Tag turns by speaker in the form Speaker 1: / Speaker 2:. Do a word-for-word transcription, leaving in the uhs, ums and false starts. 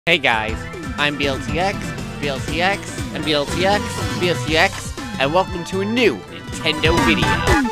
Speaker 1: Hey guys, I'm B L T X, B L T X, and B L T X, B L T X, and welcome to a new Nintendo video.